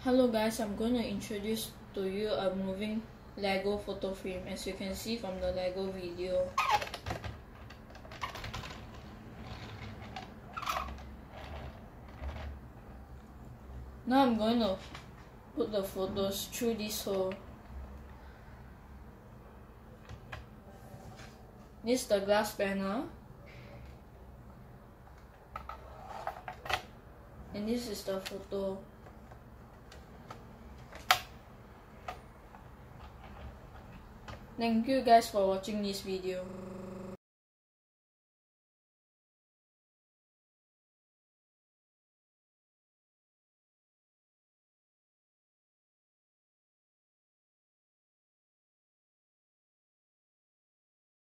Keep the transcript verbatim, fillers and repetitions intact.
Hello guys, I'm going to introduce to you a moving Lego photo frame, as you can see from the Lego video. Now I'm going to put the photos through this hole. This is the glass panel. And this is the photo. Thank you guys for watching this video.